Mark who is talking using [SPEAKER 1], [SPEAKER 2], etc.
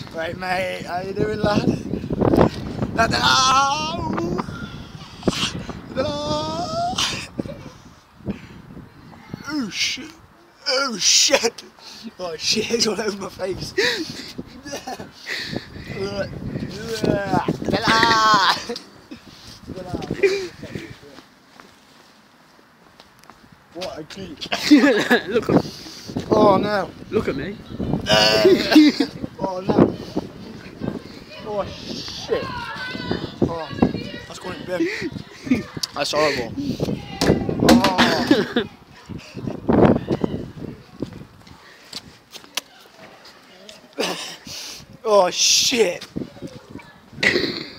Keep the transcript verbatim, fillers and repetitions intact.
[SPEAKER 1] Right, mate, how you doing, lad? Oh shit! Oh shit! Oh shit! It's all over my face. What a geek!
[SPEAKER 2] Look at.
[SPEAKER 1] Oh no!
[SPEAKER 2] Look at me.
[SPEAKER 1] Oh no! Oh shit! Oh, that's going to bin. That's horrible. Oh. Oh shit!